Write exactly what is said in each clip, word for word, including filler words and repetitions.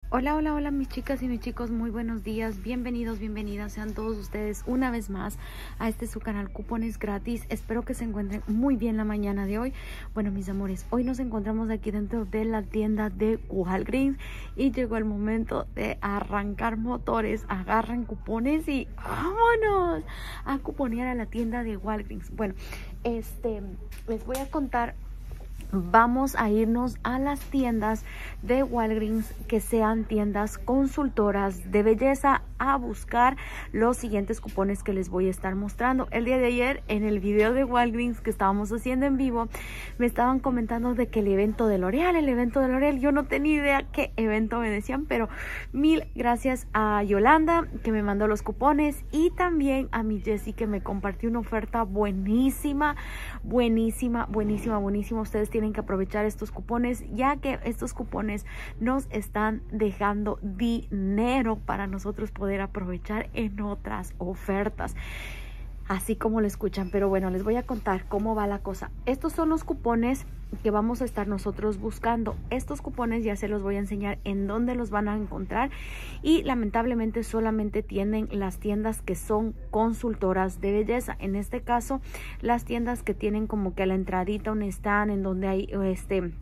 Hola, hola, hola mis chicas y mis chicos, muy buenos días, bienvenidos, bienvenidas sean todos ustedes una vez más a este su canal Cupones Gratis. Espero que se encuentren muy bien la mañana de hoy. Bueno mis amores, hoy nos encontramos aquí dentro de la tienda de Walgreens y llegó el momento de arrancar motores. Agarran cupones y vámonos a cuponear a la tienda de Walgreens. Bueno, este les voy a contar. Vamos a irnos a las tiendas de Walgreens que sean tiendas consultoras de belleza a buscar los siguientes cupones que les voy a estar mostrando. El día de ayer en el video de Walgreens que estábamos haciendo en vivo me estaban comentando de que el evento de L'Oreal, el evento de L'Oreal, yo no tenía idea qué evento me decían, pero mil gracias a Yolanda que me mandó los cupones y también a mi Jessie que me compartió una oferta buenísima, buenísima, buenísima, buenísima. Ustedes tienen tienen que aprovechar estos cupones, ya que estos cupones nos están dejando dinero para nosotros poder aprovechar en otras ofertas, así como lo escuchan. Pero bueno, les voy a contar cómo va la cosa. Estos son los cupones que vamos a estar nosotros buscando. Estos cupones ya se los voy a enseñar en dónde los van a encontrar y lamentablemente solamente tienen las tiendas que son consultoras de belleza. En este caso, las tiendas que tienen como que a la entradita un stand en donde hay este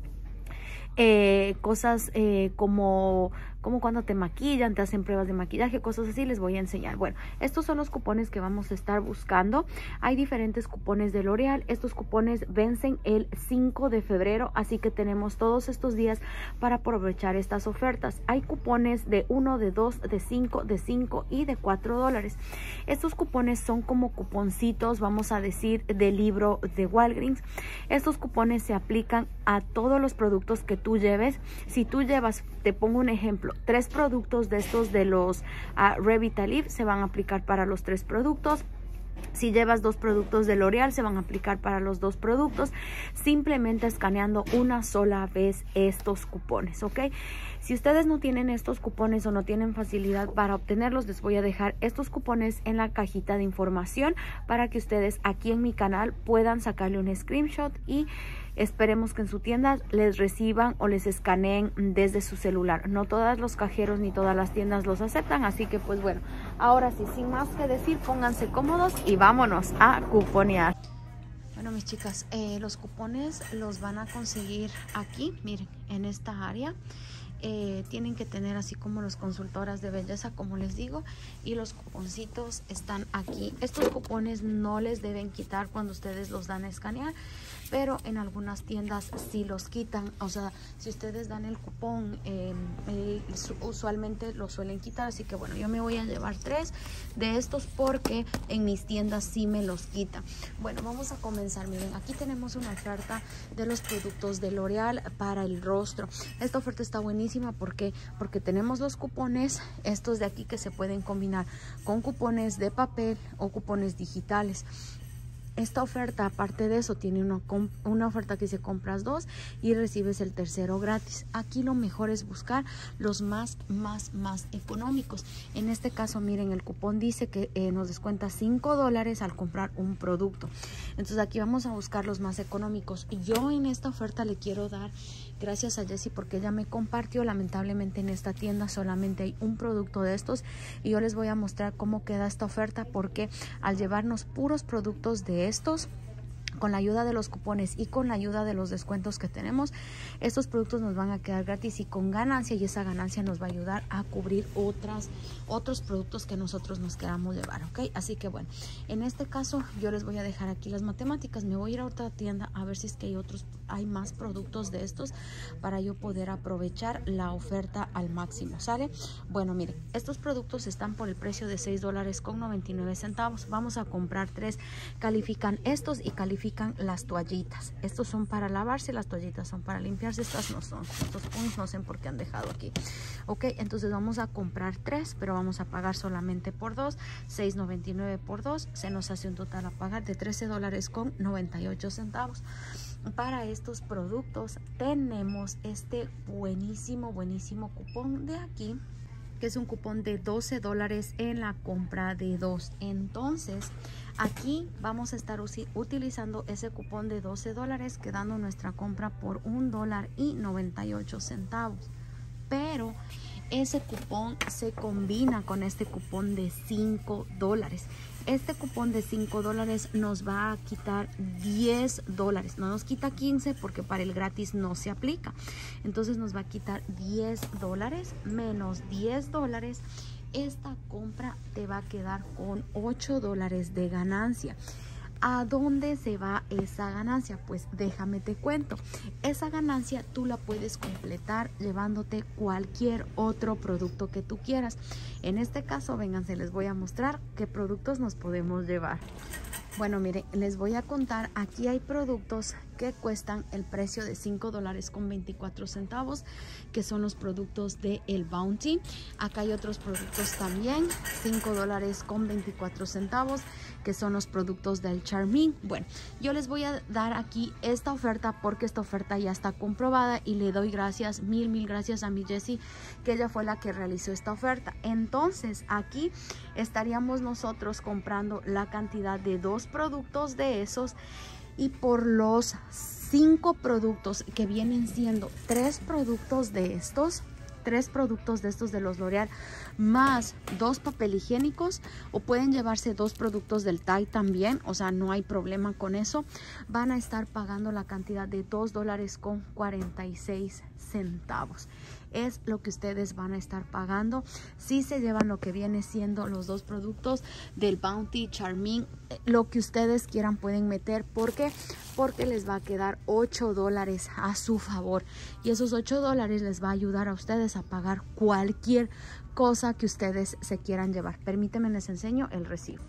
eh, cosas eh, como como cuando te maquillan, te hacen pruebas de maquillaje, cosas así, les voy a enseñar. Bueno, estos son los cupones que vamos a estar buscando. Hay diferentes cupones de L'Oreal. Estos cupones vencen el cinco de febrero, así que tenemos todos estos días para aprovechar estas ofertas. Hay cupones de uno, de dos, de cinco, de cinco y de cuatro dólares. Estos cupones son como cuponcitos, vamos a decir, del libro de Walgreens. Estos cupones se aplican a todos los productos que tú lleves. Si tú llevas, te pongo un ejemplo, tres productos de estos de los uh, Revitalife, se van a aplicar para los tres productos. Si llevas dos productos de L'Oreal, se van a aplicar para los dos productos, simplemente escaneando una sola vez estos cupones, ¿ok? Si ustedes no tienen estos cupones o no tienen facilidad para obtenerlos, les voy a dejar estos cupones en la cajita de información para que ustedes aquí en mi canal puedan sacarle un screenshot y esperemos que en su tienda les reciban o les escaneen desde su celular. No todos los cajeros ni todas las tiendas los aceptan, así que pues bueno, ahora sí, sin más que decir, pónganse cómodos y vámonos a cuponear. Bueno mis chicas, eh, los cupones los van a conseguir aquí, miren, en esta área. Eh, tienen que tener así como los consultoras de belleza, como les digo, y los cuponcitos están aquí. Estos cupones no les deben quitar cuando ustedes los dan a escanear, pero en algunas tiendas sí los quitan. O sea, si ustedes dan el cupón, eh, eh, usualmente lo suelen quitar, así que bueno, yo me voy a llevar tres de estos porque en mis tiendas sí me los quitan. Bueno, vamos a comenzar. Miren, aquí tenemos una oferta de los productos de L'Oreal para el rostro. Esta oferta está buenísima. ¿Por qué? Porque tenemos los cupones, estos de aquí, que se pueden combinar con cupones de papel o cupones digitales. Esta oferta, aparte de eso, tiene una, una oferta que dice compras dos y recibes el tercero gratis. Aquí lo mejor es buscar los más, más, más económicos. En este caso, miren, el cupón dice que eh, nos descuenta cinco dólares al comprar un producto. Entonces aquí vamos a buscar los más económicos. Y yo en esta oferta le quiero dar gracias a Jessie porque ella me compartió. Lamentablemente en esta tienda solamente hay un producto de estos y yo les voy a mostrar cómo queda esta oferta, porque al llevarnos puros productos de estos, con la ayuda de los cupones y con la ayuda de los descuentos que tenemos, estos productos nos van a quedar gratis y con ganancia, y esa ganancia nos va a ayudar a cubrir otras otros productos que nosotros nos queramos llevar, ¿ok? Así que bueno, en este caso yo les voy a dejar aquí las matemáticas. Me voy a ir a otra tienda a ver si es que hay otros, hay más productos de estos para yo poder aprovechar la oferta al máximo, ¿sale? Bueno, miren, estos productos están por el precio de seis dólares con noventa y nueve centavos. Vamos a comprar tres. Califican estos y califican las toallitas. Estos son para lavarse, las toallitas son para limpiarse. Estas no son. Estos puntos no sé por qué han dejado aquí. Ok, entonces vamos a comprar tres, pero vamos a pagar solamente por dos. seis noventa y nueve por dos. Se nos hace un total a pagar de trece dólares con noventa y ocho centavos. Para estos productos tenemos este buenísimo, buenísimo cupón de aquí, que es un cupón de doce dólares en la compra de dos. Entonces aquí vamos a estar utilizando ese cupón de doce dólares, quedando nuestra compra por un dólar y noventa y ocho centavos. Pero ese cupón se combina con este cupón de cinco dólares. Este cupón de cinco dólares nos va a quitar diez dólares. No nos quita quince porque para el gratis no se aplica. Entonces nos va a quitar diez dólares menos diez dólares. Esta compra te va a quedar con ocho dólares de ganancia. ¿A dónde se va esa ganancia? Pues déjame te cuento. Esa ganancia tú la puedes completar llevándote cualquier otro producto que tú quieras. En este caso, vénganse, les voy a mostrar qué productos nos podemos llevar. Bueno, miren, les voy a contar, aquí hay productos que cuestan el precio de cinco dólares con veinticuatro centavos, que son los productos de el Bounty. Acá hay otros productos también, cinco dólares con veinticuatro centavos, que son los productos del Charmin. Bueno, yo les voy a dar aquí esta oferta porque esta oferta ya está comprobada y le doy gracias, mil, mil gracias a mi Jessie, que ella fue la que realizó esta oferta. Entonces, aquí estaríamos nosotros comprando la cantidad de dos productos de esos, y por los cinco productos que vienen siendo tres productos de estos, tres productos de estos de los L'Oreal, más dos papel higiénicos, o pueden llevarse dos productos del Tide también, o sea, no hay problema con eso. Van a estar pagando la cantidad de dos dólares con cuarenta y seis centavos. Es lo que ustedes van a estar pagando si se llevan lo que viene siendo los dos productos del Bounty, Charmin, lo que ustedes quieran pueden meter. ¿Por qué? Porque les va a quedar ocho dólares a su favor, y esos ocho dólares les va a ayudar a ustedes a pagar cualquier cosa que ustedes se quieran llevar. Permítanme, les enseño el recibo.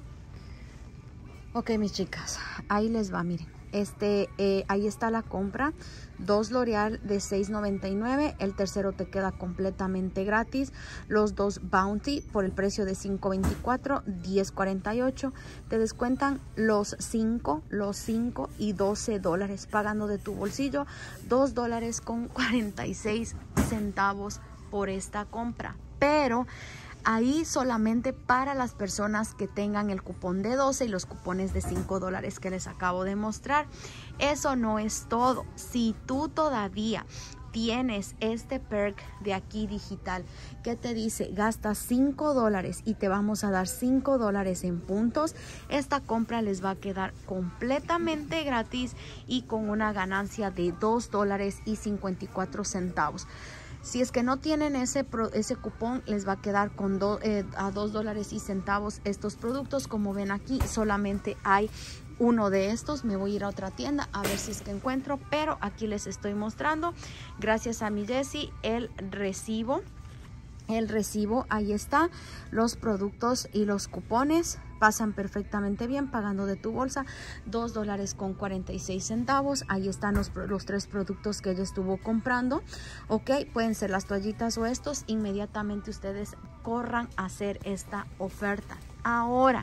Ok, mis chicas, ahí les va, miren. Este, eh, ahí está la compra, dos L'Oreal de seis noventa y nueve, el tercero te queda completamente gratis, los dos Bounty por el precio de cinco veinticuatro, diez cuarenta y ocho, te descuentan los cinco, los cinco y doce dólares, pagando de tu bolsillo dos dólares con cuarenta y seis centavos por esta compra. Pero ahí solamente para las personas que tengan el cupón de doce y los cupones de cinco dólares que les acabo de mostrar. Eso no es todo. Si tú todavía tienes este perk de aquí digital que te dice gasta cinco dólares y te vamos a dar cinco dólares en puntos, esta compra les va a quedar completamente gratis y con una ganancia de dos dólares y cincuenta y cuatro centavos. Si es que no tienen ese, pro, ese cupón, les va a quedar con do, eh, a dos dólares y centavos estos productos. Como ven aquí, solamente hay uno de estos. Me voy a ir a otra tienda a ver si es que encuentro, pero aquí les estoy mostrando, gracias a mi Jessie, el recibo. El recibo, ahí está, los productos y los cupones pasan perfectamente bien, pagando de tu bolsa dos dólares con cuarenta y seis centavos. Ahí están los, los tres productos que ella estuvo comprando. Ok, pueden ser las toallitas o estos. Inmediatamente ustedes corran a hacer esta oferta. Ahora,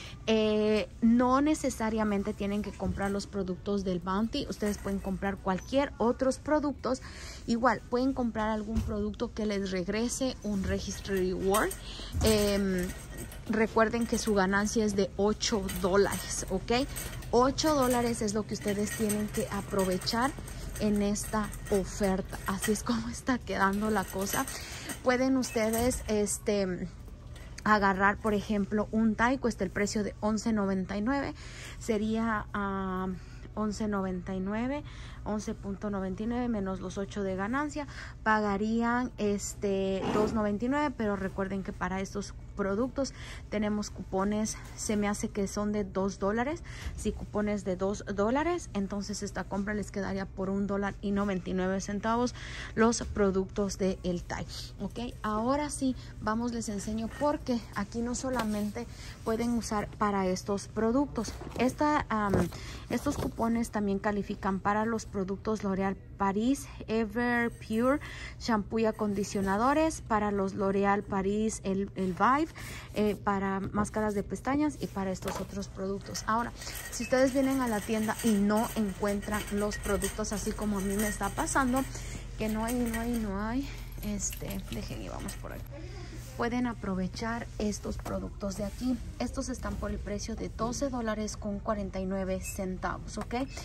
Eh, no necesariamente tienen que comprar los productos del Bounty. Ustedes pueden comprar cualquier otros productos. Igual pueden comprar algún producto que les regrese un Registry Reward. Eh, recuerden que su ganancia es de ocho dólares, ¿ok? ocho dólares es lo que ustedes tienen que aprovechar en esta oferta. Así es como está quedando la cosa. Pueden ustedes, este... agarrar, por ejemplo, un Tide, cuesta el precio de once noventa y nueve, sería uh, once noventa y nueve, once noventa y nueve menos los ocho de ganancia, pagarían este dos noventa y nueve, pero recuerden que para estos productos tenemos cupones, se me hace que son de dos dólares. Si cupones de dos dólares, entonces esta compra les quedaría por un dólar y noventa y nueve centavos los productos de el Tide. Ok, ahora sí, vamos, les enseño, porque aquí no solamente pueden usar para estos productos. Esta, um, estos cupones también califican para los productos L'Oreal Paris Ever Pure, shampoo y acondicionadores, para los L'Oreal Paris el, el Vive, eh, para máscaras de pestañas y para estos otros productos. Ahora, si ustedes vienen a la tienda y no encuentran los productos, así como a mí me está pasando, que no hay, no hay, no hay, este, dejen y vamos por ahí. Pueden aprovechar estos productos de aquí. Estos están por el precio de doce dólares con cuarenta y nueve centavos, ¿ok?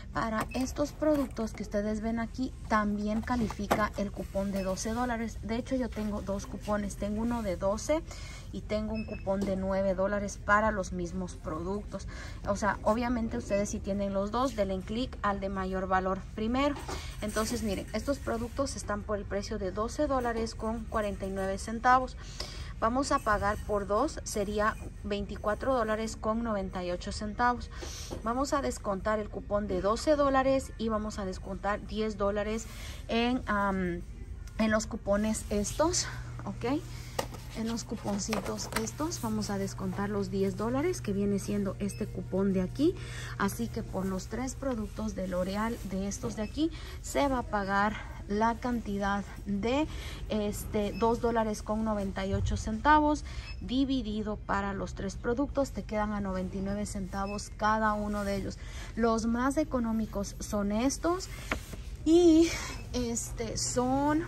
Para estos productos que ustedes ven aquí también califica el cupón de doce dólares. De hecho yo tengo dos cupones, tengo uno de doce y tengo un cupón de nueve dólares para los mismos productos. O sea, obviamente ustedes si tienen los dos, denle clic al de mayor valor primero. Entonces miren, estos productos están por el precio de doce dólares con cuarenta y nueve centavos. Vamos a pagar por dos, sería veinticuatro dólares con noventa y ocho centavos. Vamos a descontar el cupón de doce dólares y vamos a descontar diez dólares en, um, en los cupones estos, ¿ok? En los cuponcitos estos vamos a descontar los diez dólares que viene siendo este cupón de aquí. Así que por los tres productos de L'Oreal de estos de aquí se va a pagar la cantidad de este dos dólares con noventa y ocho centavos dividido para los tres productos. Te quedan a noventa y nueve centavos cada uno de ellos. Los más económicos son estos y este son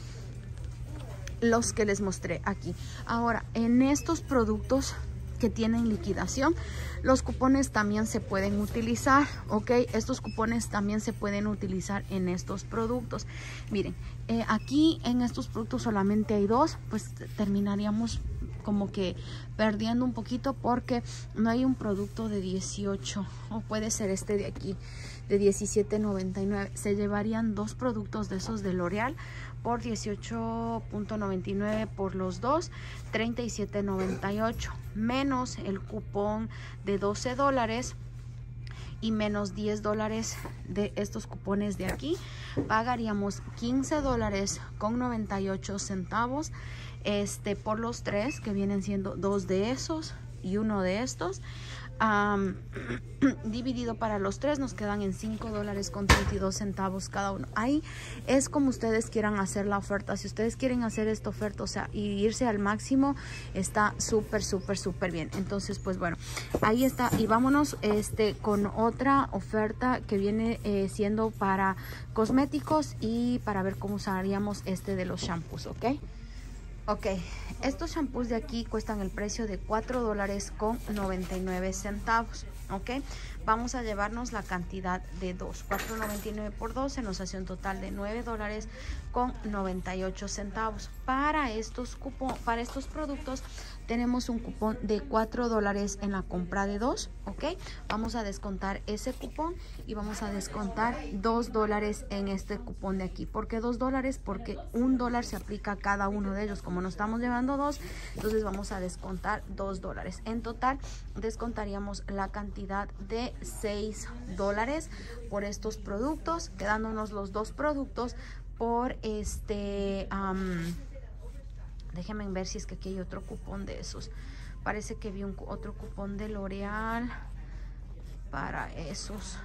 los que les mostré aquí. Ahora, en estos productos que tienen liquidación, los cupones también se pueden utilizar, ok. Estos cupones también se pueden utilizar en estos productos. Miren, eh, aquí en estos productos solamente hay dos, pues terminaríamos como que perdiendo un poquito porque no hay un producto de dieciocho, o puede ser este de aquí de diecisiete noventa y nueve. Se llevarían dos productos de esos de L'Oreal por dieciocho noventa y nueve por los dos, treinta y siete noventa y ocho, menos el cupón de doce dólares y menos diez dólares de estos cupones de aquí. Pagaríamos quince dólares con noventa y ocho centavos este por los tres, que vienen siendo dos de esos y uno de estos. Um, dividido para los tres nos quedan en cinco dólares con treinta y dos centavos cada uno. Ahí es como ustedes quieran hacer la oferta. Si ustedes quieren hacer esta oferta, o sea, y irse al máximo, está súper súper súper bien. Entonces pues bueno, ahí está. Y vámonos este con otra oferta que viene eh, siendo para cosméticos y para ver cómo usaríamos este de los shampoos, ok. Ok, estos shampoos de aquí cuestan el precio de cuatro dólares con noventa y nueve centavos, ok. Vamos a llevarnos la cantidad de dos, cuatro noventa y nueve por doce nos hace un total de nueve dólares con noventa y ocho centavos. Para estos cupón, para estos productos tenemos un cupón de cuatro dólares en la compra de dos, ok. Vamos a descontar ese cupón y vamos a descontar dos dólares en este cupón de aquí. ¿Por qué dos dólares? Porque un dólar se aplica a cada uno de ellos. Como nos estamos llevando dos, entonces vamos a descontar dos dólares. En total descontaríamos la cantidad de seis dólares por estos productos, quedándonos los dos productos por este... Um, déjenme ver si es que aquí hay otro cupón de esos. Parece que vi un, otro cupón de L'Oreal para esos.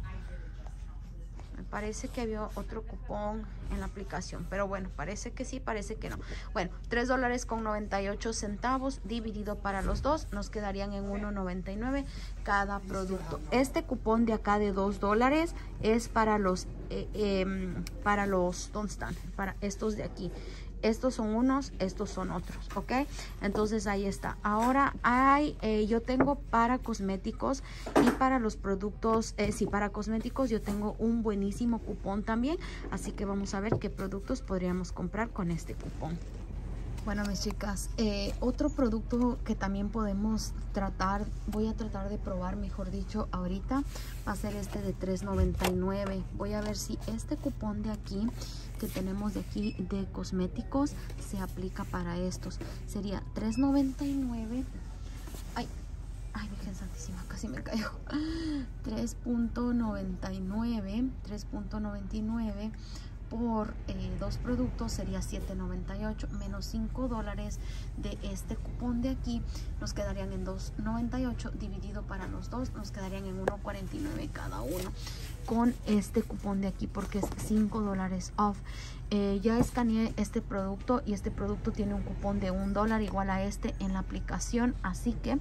Me parece que había otro cupón en la aplicación, pero bueno, parece que sí, parece que no. Bueno, tres dólares con noventa y ocho centavos dividido para los dos nos quedarían en uno noventa y nueve cada producto. Este cupón de acá de dos dólares es para los eh, eh, para los ¿dónde están? Para estos de aquí. Estos son unos, estos son otros, ok. Entonces ahí está. Ahora hay, eh, yo tengo para cosméticos y para los productos, eh, sí, para cosméticos yo tengo un buenísimo cupón también. Así que vamos a ver qué productos podríamos comprar con este cupón. Bueno, mis chicas, eh, otro producto que también podemos tratar, voy a tratar de probar, mejor dicho, ahorita, va a ser este de tres noventa y nueve. Voy a ver si este cupón de aquí, que tenemos de aquí de cosméticos, se aplica para estos. Sería tres noventa y nueve. Ay, ay, Virgen Santísima, casi me caigo. tres noventa y nueve, tres noventa y nueve. Por eh, dos productos sería siete noventa y ocho menos cinco dólares de este cupón de aquí nos quedarían en dos noventa y ocho dividido para los dos nos quedarían en uno cuarenta y nueve cada uno con este cupón de aquí porque es cinco dólares off. Eh, ya escaneé este producto y este producto tiene un cupón de un dólar igual a este en la aplicación, así que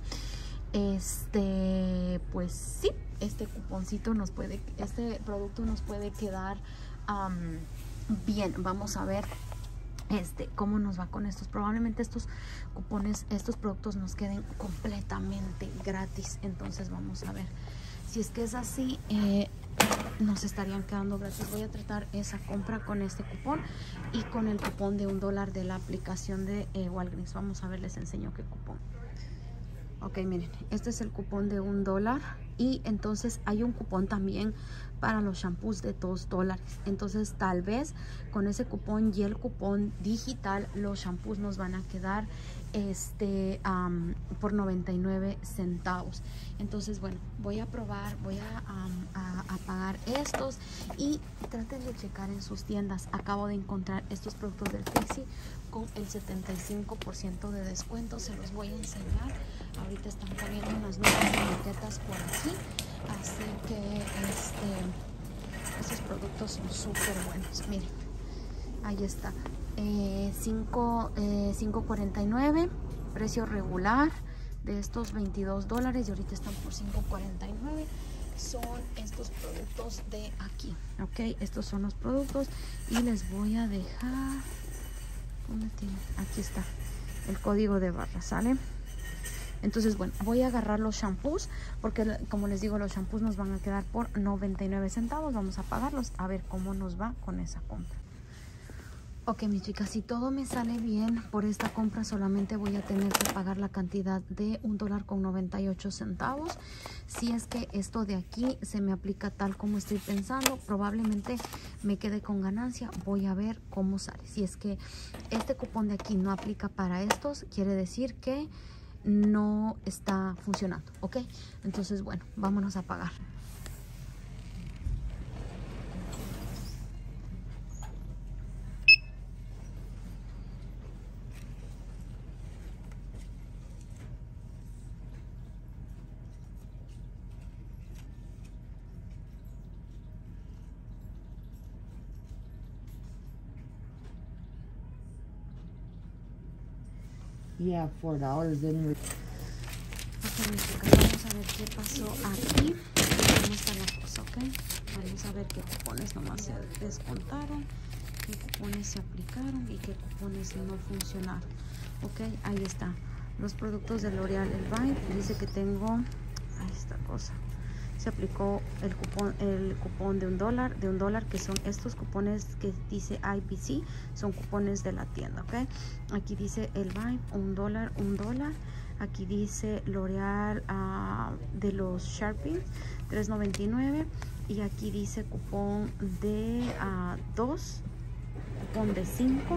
este pues sí, este cuponcito nos puede, este producto nos puede quedar Um, bien. Vamos a ver este cómo nos va con estos. Probablemente estos cupones, estos productos nos queden completamente gratis. Entonces vamos a ver Si es que es así, eh, nos estarían quedando gratis. Voy a tratar esa compra con este cupón y con el cupón de un dólar de la aplicación de eh, Walgreens. Vamos a ver, les enseño qué cupón. Ok, miren, este es el cupón de un dólar y entonces hay un cupón también para los shampoos de dos dólares. Entonces tal vez con ese cupón y el cupón digital los shampoos nos van a quedar este um, por noventa y nueve centavos. Entonces bueno, voy a probar, voy a, um, a, a pagar estos y traten de checar en sus tiendas. Acabo de encontrar estos productos del Fixi con el setenta y cinco por ciento de descuento. Se los voy a enseñar. Ahorita están poniendo unas nuevas etiquetas por aquí, así que este, estos productos son súper buenos. Miren, ahí está, eh, cinco cuarenta y nueve, precio regular de estos veintidós dólares y ahorita están por cinco cuarenta y nueve. Son estos productos de aquí, ok, estos son los productos y les voy a dejar, ¿dónde tiene? Aquí está el código de barra, ¿sale? Entonces, bueno, voy a agarrar los shampoos porque, como les digo, los shampoos nos van a quedar por noventa y nueve centavos. Vamos a pagarlos a ver cómo nos va con esa compra. Ok, mis chicas, si todo me sale bien por esta compra, solamente voy a tener que pagar la cantidad de un dólar con noventa y ocho centavos. Si es que esto de aquí se me aplica tal como estoy pensando, probablemente me quede con ganancia. Voy a ver cómo sale. Si es que este cupón de aquí no aplica para estos, quiere decir que no está funcionando, ok. Entonces bueno, vámonos a pagar. Yeah, four dollars didn't. Ok, mis chicas, vamos a ver qué pasó aquí. ¿Cómo está la cosa, ok? Vamos a ver qué cupones nomás se descontaron, qué cupones se aplicaron y qué cupones no funcionaron. Ok, ahí está. Los productos de L'Oreal Elvive. Dice que tengo, ahí está cosa. Se aplicó el cupón, el cupón de un dólar, de un dólar, que son estos cupones que dice I P C, son cupones de la tienda, ok. Aquí dice Elvive, un dólar, un dólar. Aquí dice L'Oreal uh, de los Sharpie, tres noventa y nueve. Y aquí dice cupón de uh, dos, cupón de cinco,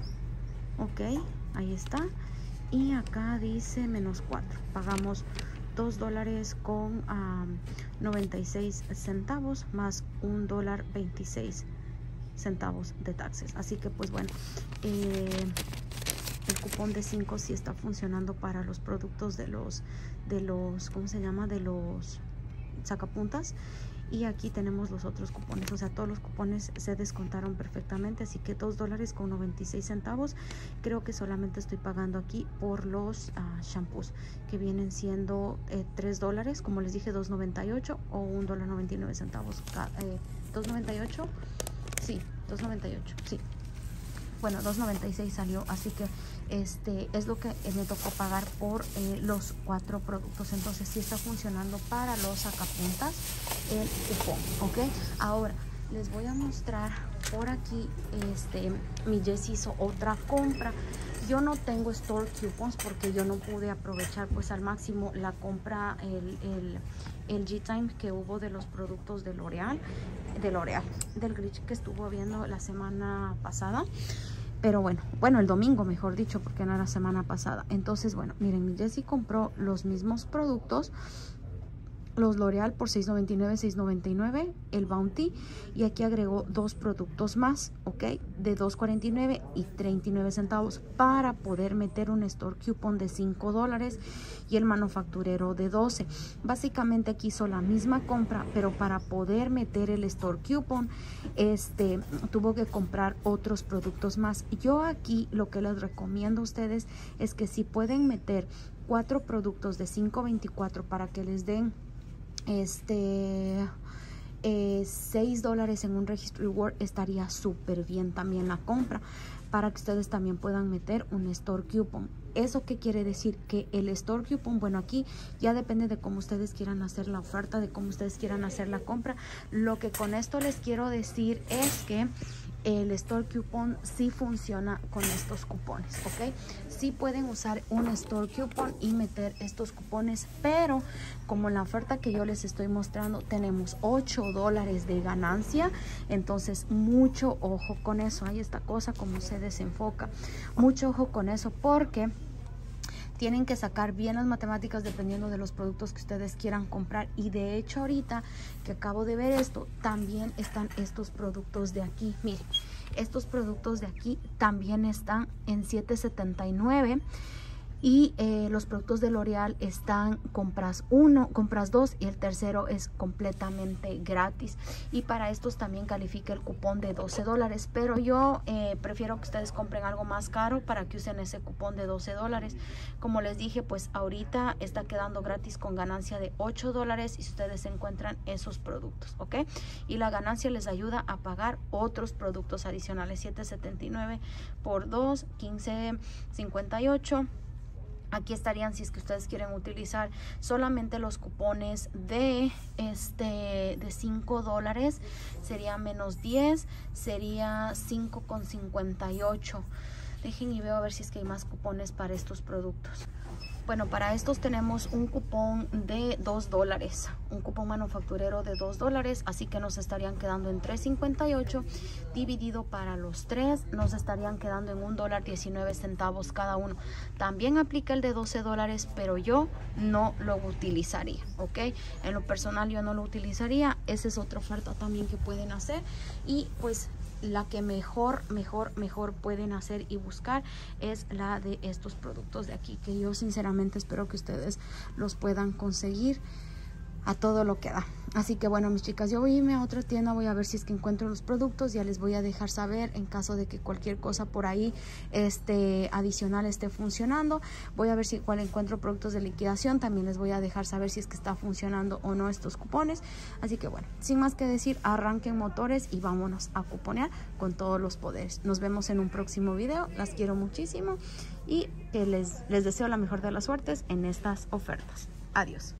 ok, ahí está. Y acá dice menos cuatro. Pagamos dos dólares con um, noventa y seis centavos más un dólar veintiséis centavos de taxes. Así que pues bueno, eh, el cupón de cinco sí está funcionando para los productos de los de los ¿cómo se llama? De los sacapuntas. Y aquí tenemos los otros cupones, o sea, todos los cupones se descontaron perfectamente, así que dos dólares con noventa y seis centavos. Creo que solamente estoy pagando aquí por los uh, shampoos, que vienen siendo eh, tres dólares, como les dije, dos noventa y ocho o un dólar noventa y nueve centavos. Eh, dos noventa y ocho, sí, dos noventa y ocho, sí. Bueno, dos noventa y seis salió, así que este es lo que me tocó pagar por eh, los cuatro productos. Entonces sí está funcionando para los sacapuntas el cupón, ok. Ahora les voy a mostrar por aquí, este mi Jess hizo otra compra. Yo no tengo store coupons porque yo no pude aprovechar pues al máximo la compra, el, el, el G-Time que hubo de los productos de L'Oreal, de L'Oreal, del glitch que estuvo viendo la semana pasada. Pero bueno, bueno, el domingo mejor dicho, porque no era semana pasada. Entonces, bueno, miren, mi Jessie compró los mismos productos, los L'Oreal por seis noventa y nueve, seis noventa y nueve, el Bounty, y aquí agregó dos productos más, ok, de dos cuarenta y nueve y treinta y nueve centavos para poder meter un store coupon de cinco dólares y el manufacturero de doce. Básicamente aquí hizo la misma compra, pero para poder meter el store coupon este tuvo que comprar otros productos más. Yo aquí lo que les recomiendo a ustedes es que si pueden meter cuatro productos de cinco veinticuatro para que les den este eh, seis dólares en un registry reward, estaría súper bien también la compra. para que ustedes también puedan meter un store coupon. ¿Eso qué quiere decir? Que el store coupon, bueno, aquí ya depende de cómo ustedes quieran hacer la oferta, de cómo ustedes quieran hacer la compra. Lo que con esto les quiero decir es que el store coupon sí funciona con estos cupones, ¿ok? Sí pueden usar un store coupon y meter estos cupones, pero como en la oferta que yo les estoy mostrando tenemos ocho dólares de ganancia, entonces mucho ojo con eso. Ahí esta cosa como se desenfoca, mucho ojo con eso, porque tienen que sacar bien las matemáticas dependiendo de los productos que ustedes quieran comprar. Y de hecho ahorita que acabo de ver esto, también están estos productos de aquí. Miren, estos productos de aquí también están en siete setenta y nueve. Y eh, los productos de L'Oreal están compras uno, compras dos y el tercero es completamente gratis. Y para estos también califica el cupón de doce dólares. Pero yo eh, prefiero que ustedes compren algo más caro para que usen ese cupón de doce dólares. Como les dije, pues ahorita está quedando gratis con ganancia de ocho dólares y si ustedes encuentran esos productos, ¿ok? Y la ganancia les ayuda a pagar otros productos adicionales. siete setenta y nueve por dos, quince cincuenta y ocho. Aquí estarían, si es que ustedes quieren utilizar solamente los cupones de este de cinco dólares, sería menos diez, sería cinco con cincuenta y ocho. Dejen y veo a ver si es que hay más cupones para estos productos. Bueno, para estos tenemos un cupón de dos dólares, un cupón manufacturero de dos dólares, así que nos estarían quedando en tres cincuenta y ocho, dividido para los tres, nos estarían quedando en un dólar diecinueve centavos cada uno. También aplica el de doce dólares, pero yo no lo utilizaría, ¿ok? En lo personal yo no lo utilizaría, esa es otra oferta también que pueden hacer. Y pues la que mejor, mejor, mejor pueden hacer y buscar es la de estos productos de aquí, que yo sinceramente espero que ustedes los puedan conseguir a todo lo que da. Así que bueno, mis chicas, yo voy a irme a otra tienda, voy a ver si es que encuentro los productos, ya les voy a dejar saber en caso de que cualquier cosa por ahí este adicional esté funcionando. Voy a ver si cuál encuentro productos de liquidación, también les voy a dejar saber si es que está funcionando o no estos cupones. Así que bueno, sin más que decir, arranquen motores y vámonos a cuponear con todos los poderes. Nos vemos en un próximo video, las quiero muchísimo y que les, les deseo la mejor de las suertes en estas ofertas. Adiós.